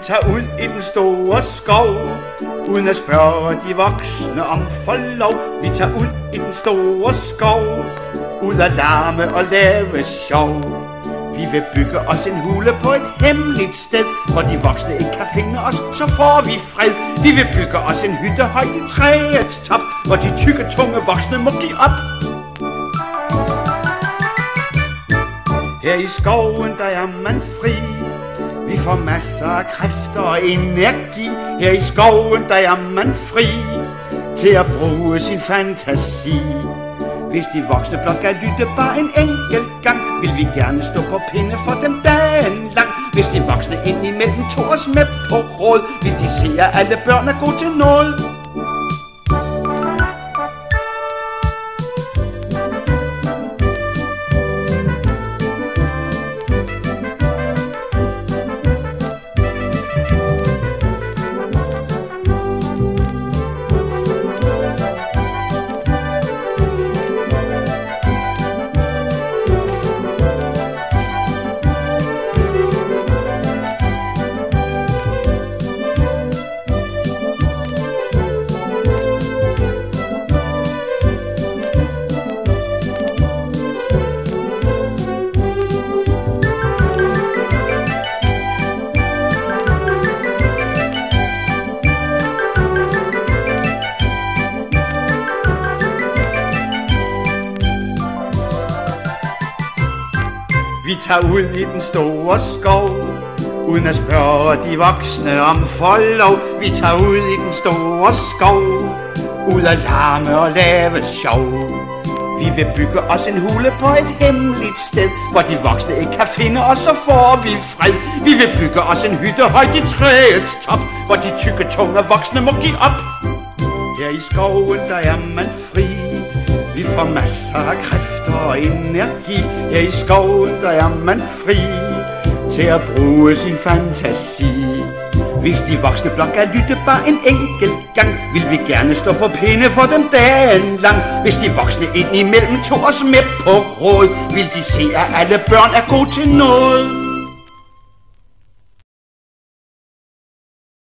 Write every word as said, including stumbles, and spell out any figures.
tager ud i den store skov, uden at spørge de voksne om forlov. Vi tager ud i den store skov, ud at larme og lave sjov. Vi vil bygge os en hule på et hemmeligt sted, hvor de voksne ikke kan finde os, så får vi fred. Vi vil bygge os en hytte højt i træets top, hvor de tykke, tunge voksne må give op. Her i skoven, der er man fri. Vi får masser af kræfter og energi. Her i skoven, der er man fri til at bruge sin fantasi. Hvis de voksne blot kan lytte bare en enkelt gang, vil vi gerne stå på pinde for dem dagen lang. Hvis de voksne indimellem tog os med på råd, vil de se, at alle børn er gode til noget. Vi tager ud i den store skov, uden at spørge de voksne om forlov. Vi tager ud i den store skov, ud at larme og lave sjov. Vi vil bygge os en hule på et hemmeligt sted, hvor de voksne ikke kan finde os, så får vi fred. Vi vil bygge os en hytte højt i træets top, hvor de tykke, tunge voksne må give op. Her i skoven, der er man fri. Vi får masser af kræfter og energi. Her i skoven, der er man fri til at bruge sin fantasi. Hvis de voksne blot kan lytte bare en enkelt gang, vil vi gerne stå på pinde for dem dagen lang. Hvis de voksne indimellem tog os med på råd, vil de se, at alle børn er gode til noget.